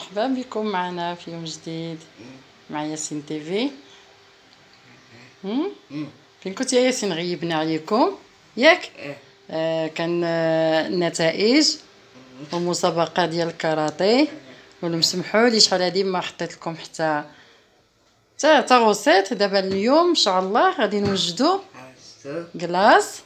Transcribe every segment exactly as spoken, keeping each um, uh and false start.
مرحبا بكم معنا في يوم جديد مع ياسين تيفي. فين كنت يا ياسين؟ غيبنا عليكم ياك. آه كان آه النتائج والمسابقه ديال الكاراتيه، ولا مسمحوا لي شحال هادي ما حطيت لكم حتى حتى حتى غوسيت. دابا اليوم ان شاء الله غادي نوجدوا كلاص،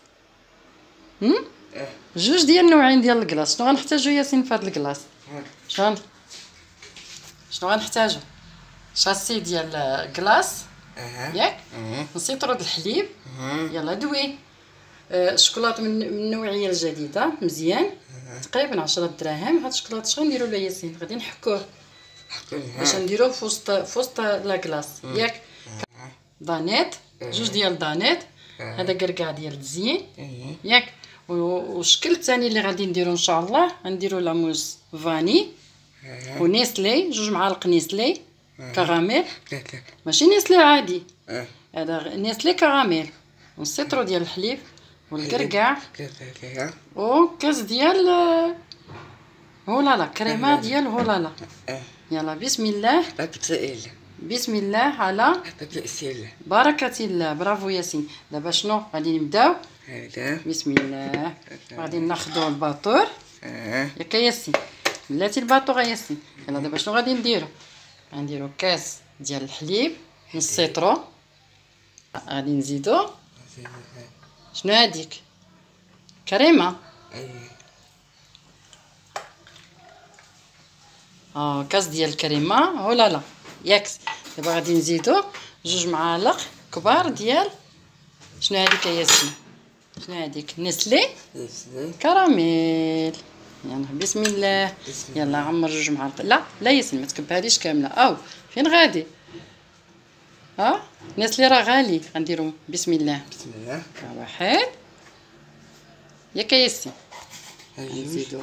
جوج ديال النوعين ديال الكلاص. شنو غنحتاجو ياسين في هاد الكلاص؟ شنو شنو غنحتاجو؟ شاسي ديال كلاص ياك، نسيطرو د الحليب، يلا دوي الشكلاط من النوعيه الجديده مزيان، تقريبا عشرة دراهم. هاد الشكلاط اش غنديرو له ياسين؟ غادي نحكوه باش نديروه في وسط في وسط لا كلاص ياك. دانيت، جوج ديال دانيت، هذا كركاع ديال الزين ياك. والشكل الثاني اللي غادي نديرو ان شاء الله غنديرو لاموس فاني ونيسلي، جوج معالق نيسلي كراميل، ماشي نيسلي عادي، هذا نيسلي كراميل، والسيترو ديال الحليب والكركاع، وكاس ديال هولالا، كريمه ديال هولالا. يلا بسم الله بسم الله على بركه الله. برافو ياسين. دابا شنو غادي نبداو؟ بسم الله. غادي ناخذوا الباطور ياك ياسين، بلاتي الباطور ياسين. يلا دابا شنو غادي نديرو؟ غنديرو كاس ديال الحليب نص سيترو، غادي نزيدو شنو هاديك؟ كريمه. اه كاس ديال الكريمه هولالا ياك. دابا غادي نزيدو جوج معالق كبار ديال شنو هاديك ياسين؟ شنو هاديك؟ نسلي كراميل. يلا بسم الله. يلا عمر جوج معالق. لا لا ياسين ما تكبهاليش كامله. او فين غادي؟ ها نسلي راه غالي. غنديرو بسم الله. بسم الله. واحد ياك ياسين. نزيدو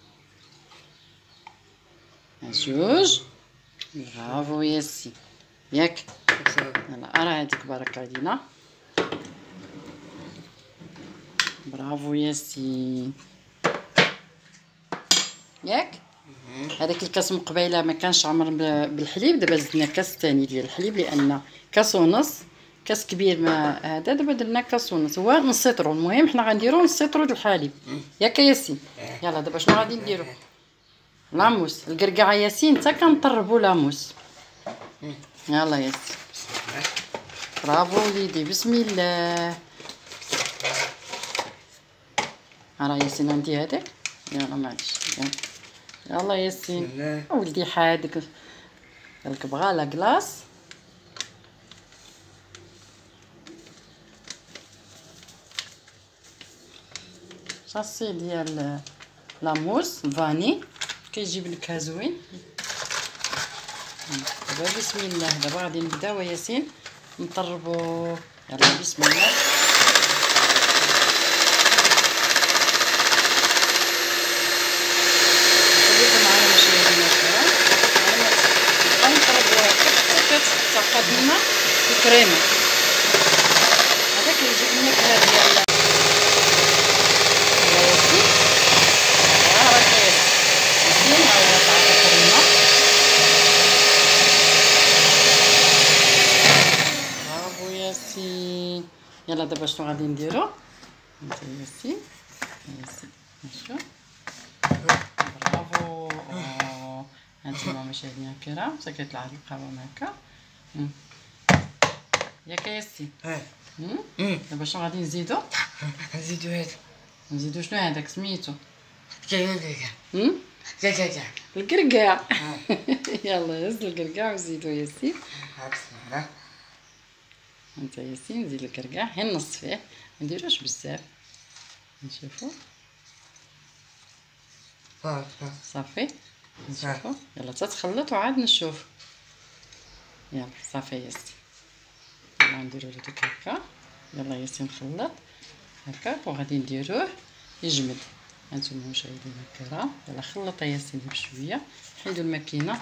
جوج. برافو ياسين ياك. يلا راه هاديك بركه علينا. برافو ياسين ياك. هذاك الكاس من قبيله ما كانش عامر بالحليب، دابا زدنا كاس ثاني ديال الحليب لان كاس ونص كاس كبير ما هذا، دابا درنا كاس ونص هو نص سيترو. المهم حنا غنديرو نص سيترو د الحليب ياك ياسين. يلا دابا شنو غادي نديرو؟ لاموس الكركاع ياسين حتى كنطربو لاموس. يلا ياسين برافو وليدي بسم الله. راه ياسين عندي هذاك. يلا معليش يلا ياسين ولدي حادك قالك بغا لا كلاص. شاسي ديال لاموس فاني كيجيب نكهه زوين. دابا بسم الله. دابا غادي نبداو ياسين نطربو. يلا بسم الله. تعقدنا الكريمه هذاك اللي يجيب النكهه ديال ياسين. راه ياسين هاهو تاع الكريمه. برافو ياسين. يلا دابا شنو غادي نديرو؟ انت ياسين ياسين شوف برافو. هانتوما مشاهدينا الكرام حتى كيطلع هاد القوام هكا ياك ياسين. دابا شنو غادي نزيدو؟ نزيدو هذا. نزيدو شنو هذاك سميتو؟ كركاع. كركاع. الكركاع. يلا هز الكركاع وزيدو ياسين. بسم الله. انت ياسين زيد الكركاع غير نص فيه، منديروش بزاف. نشوفو صافي. نشوفو يلا تتخلط وعاد نشوف. يلا صافي ياسين. يلا نديرو هذيك هكا. يلا ياسين خلط هكا وغادي نديروه يجمد. هانتوما مشاهدينا الكرام يلا خلط ياسين بشويه. حيدو الماكينه.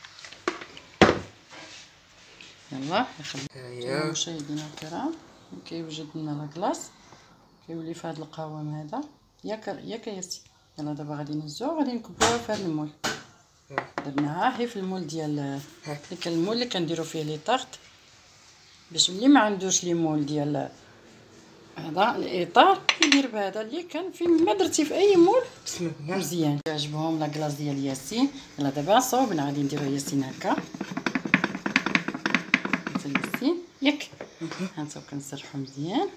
يلا يخلط. هانتوما مشاهدينا الكرام كيوجد لنا لاكلاص كيولي في هذا القوام هذا ياك ياك ياسين. يلا دابا غادي نهزوه وغادي نكبوه في هذا المول. درناها هي في المول ديال ديك المول اللي كنديرو فيه لي طارت، باش ملي ما عندوش لي مول ديال هذا الاطار يدير بهذا اللي كان فين ما درتي في اي مول مزيان. عجبهم لا كلاص ديال ياسين. يلا دابا صوبنا غادي نديرو ياسين هكا ياسين ياك هانتو كنسرحو مزيان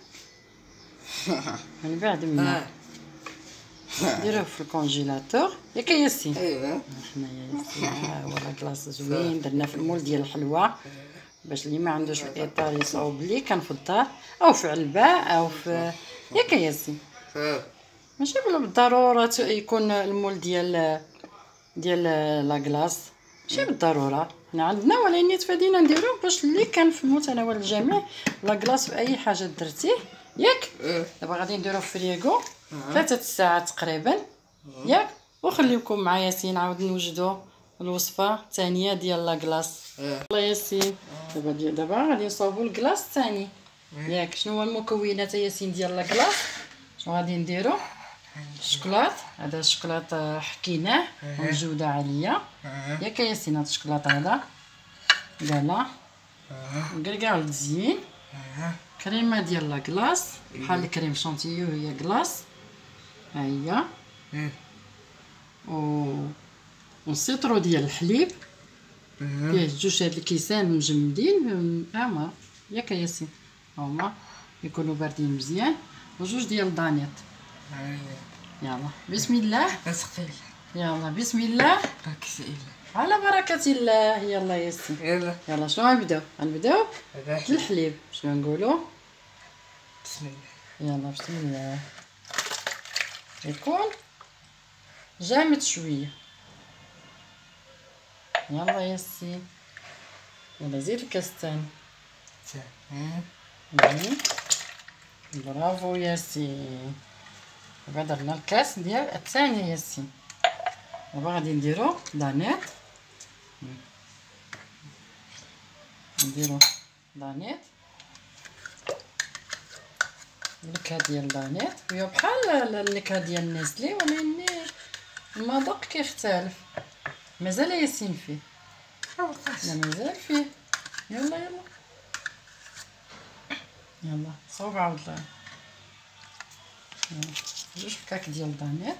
من بعد ما نديروه في الكونجيلاتور ياك ياسين. ايوا حنايا ياسين ها هو لا كلاص زوين درنا في المول ديال الحلوى باش اللي ما عندوش الاطار يصاوب ليه كان في الدار او في علبه او في ياك ياسين. ماشي بالضروره يكون المول ديال ديال لا كلاص ماشي بالضروره حنا عندنا، ولكن تفادينا نديروه باش اللي كان في متناول الجميع لا كلاص في اي حاجه درتيه ياك. دابا غادي نديروه في فريغو ثلاثه ساعات تقريبا ياك، وخليكم مع ياسين عاود نوجدوا الوصفه الثانيه ديال لا كلاص. الله ياسين دابا دابا غادي نصاوبوا الكلاص الثاني ياك. شنو هو المكونات ياسين ديال لا كلاص؟ شنو غادي نديرو؟ الشوكولات، هذا الشوكولات حكيناه وجوده عاليه ياك ياسين. هذا الشوكولات هذا كالا كركاع التزيين، كريمه ديال لا كلاص بحال الكريم شونتيو هي كلاص ها هي، و والسيترو ديال الحليب فيه جوج هاد الكيسان مجمدين هما ياك ياسين، هما يكونوا باردين مزيان، وجوج ديال دانيط. يلا بسم الله اسقيل يلا بسم الله اكسيل على بركه الله. يلا ياسين يلا يلا شنو غنبداو؟ غنبداو بالحليب. شنو نقولوا؟ بسم الله. يلا بسم الله. يكون جامد شويه. يلا ياسين يلا زيد الكاس الثاني. برافو ياسين. دابا درنا الكاس ديال الثاني ياسين. دابا غادي نديرو دانيط، نديرو دانيط النكهه ديال دانيط هي بحال النكهه ديال النيسلي، ولكن المذاق كيختلف. مازال ياسين فيه لا مازال فيه. يلا يلا يلا صوب عاود جوج فكاك ديال دانيط،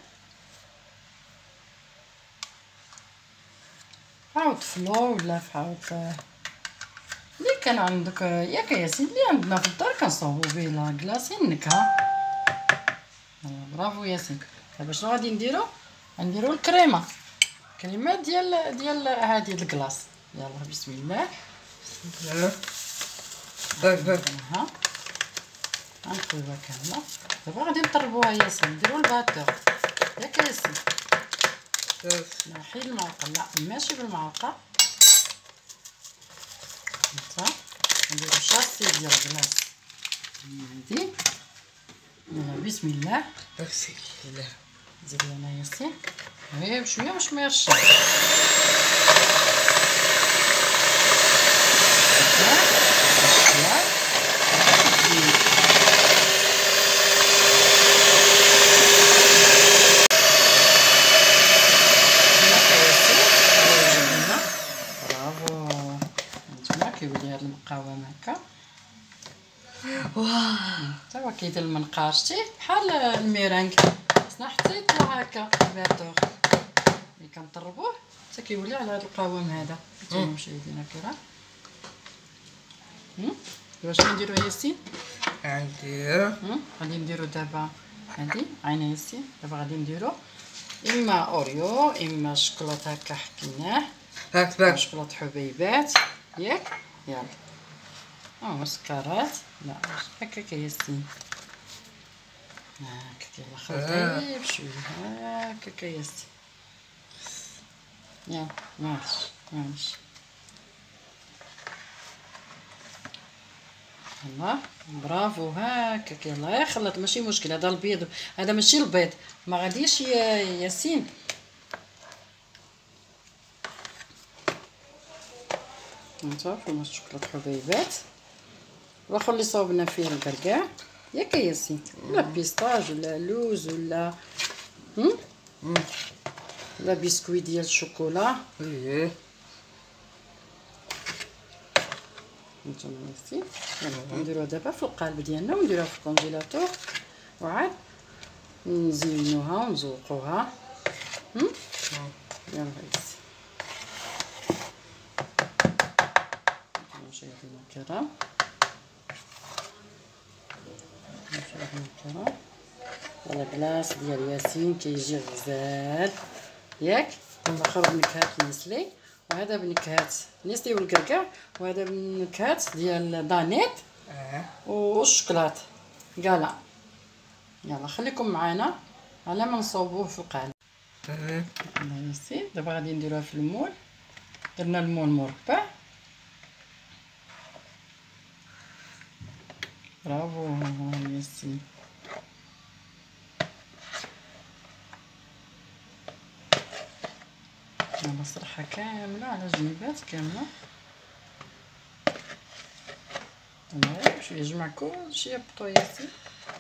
عاود فلو ولا عاود اللي كان عندك ياك ياسين اللي عندنا في الدار كنصاوبو به لا كلاص النكهه. برافو ياسين. دابا شنو غادي نديرو؟ غنديرو الكريمه، كريمه ديال ديال هذه الكلاص. يلا بسم الله. باك باك ها غنقلبها كامله. دابا غادي نطربوها ياسين، نديرو الباتور ياك ياسين. نحيد المعلقه، لا ماشي بالمعلقه، هانتا نديرو شاسي ديال الكلاص هادي. يلا بسم الله. بسم الله. زيد لنا ياسين غير بشويه باش ما يرشش. كيولي هاد المقاومه هكا واه تا هو كيدير المنقار. شتي بحال الميرانغ خصنا حتى يطلع هكا باتور ملي كنطربوه حتى كيولي على هاد القوام هذا. نتوما مشاهدينا الكرام واش نديرو ياسين؟ عندي غادي نديرو دابا هادي عينا ياسين. دابا غادي نديرو اما اوريو اما شوكولاط هكا حكيناه باك باك شوكولاط حبيبات ياك. يلا ها مسكرات لا هكاك ياسين هاك. يلا خلطي بشويه هكاك ياسين. يلا ماشي ماشي. يلا برافو هكاك. يلا غير خلط ماشي مشكل. هذا البيض هذا ماشي البيض ما غاديش يا ياسين. نتا فما الشوكولاط حبيبات واخا اللي صوبنا فيه الكركاع ياك ياسين، ولا بيستاج ولا لوز ولا هم لا بسكوي ديال الشوكولا. ايه نتوما ياسين. يلا نديروها دابا في القالب ديالنا ونديروها في الكونجيلاتور وعاد نزينوها ونزوقوها. يلا ياسين مشاهدينا الكرام، مشاهدينا الكرام، هذا كلاص ديال ياسين كيجي غزال ياك. الاخر بنكهات نسلي وهذا بنكهات نسلي والكركاع، وهذا بنكهات ديال دانيت اه والشوكولات كالا. يلا خليكم معنا على ما نصوبوه في القالب. اه الله ياسين دابا غادي نديروها في المول. درنا المول مربع. برافو ياسين. يلا صرحة كاملة على جنيبات كاملة. يلا باش يجمع كلشي يهبطو ياسين.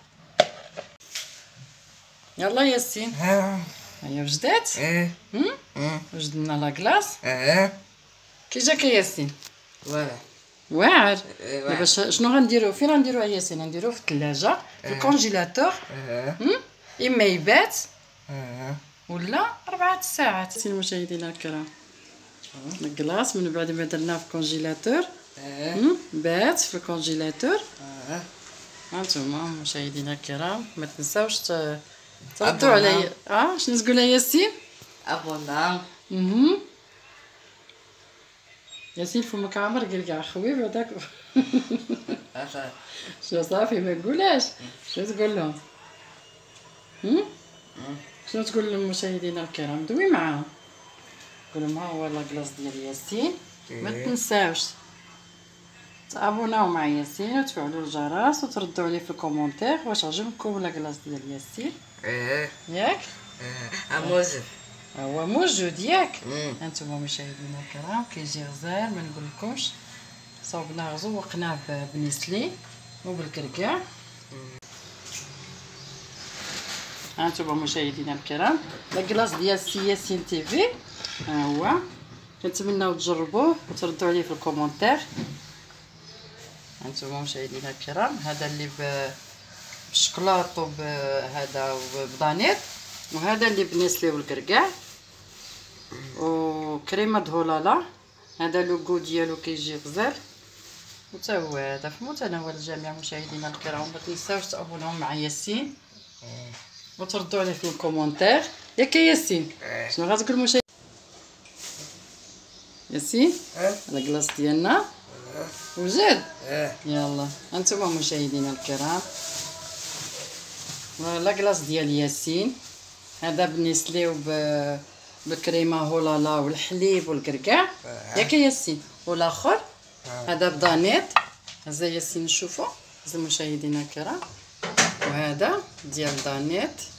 يلا ياسين اه هيا وجدات. ايه هم اه وجدنا لا كلاص. اه كي جاك ياسين؟ ولا واعر. إيه، دابا ش- شنو غنديرو؟ فين غنديروه ياسين؟ غنديروه في الثلاجة في الكونجيلاتور. اه هم اما يبات اه ولا أربعة ساعات. سي المشاهدين الكرام، الكلاص من بعد ما درناه في الكونجيلاتور اه هم بات في الكونجيلاتور. اه هانتوما مشاهدينا الكرام، ما تنساوش ت- تردوا أبونا. علي. اه شنو تقول ياسين؟ ابونا اها ياسين فمك عامر كاع خوي بعداك. اه شنو صافي ما تقولهاش؟ شنو تقول لهم؟ هم شنو تقول للمشاهدين الكرام؟ دوي معاهم قول لهم ها هو لاكلاص ديال ياسين. ما إيه. تنساوش تابوناو مع ياسين وتفعلوا الجرس وتردوا عليه في الكومونتير واش عجبكم لاكلاص ديال ياسين ايه ياك. اه اموزن هو موجود ياك. مم. هانتوما مشاهدينا الكرام كيجي غزال ما نقولكمش. صوبناه زوقناه ب- بنسلي وبالكركاع. هانتوما مشاهدينا الكرام لاكلاص ديال سي ياسين تيفي ها هو. كنتمناو تجربوه وتردوا عليه في الكومونتير. هانتوما مشاهدينا الكرام هذا اللي ب- بالشكلاط وبهذا وبدانيت، وهذا اللي بنسلي والكركاع وكريمه دهولالا. هذا لوغو ديالو كيجي غزال وتا هو هذا في متناول الجميع مشاهدينا الكرام. ما تنساوش تابوناو مع ياسين وتردوا عليه في الكومونتير ياك ياسين. اه شنو غتقول مشاهد ياسين؟ اه هذا كلاص ديالنا وجد. اه يلا هانتوما مشاهدينا الكرام لا كلاص ديال ياسين. هذا بنسليو ب بالكريمه هولالا والحليب والكركاع ياك ياسين. والاخر هذا بدانيت. هذا ياسين نشوفو هذا مشاهدينا الكرام، وهذا ديال دانيت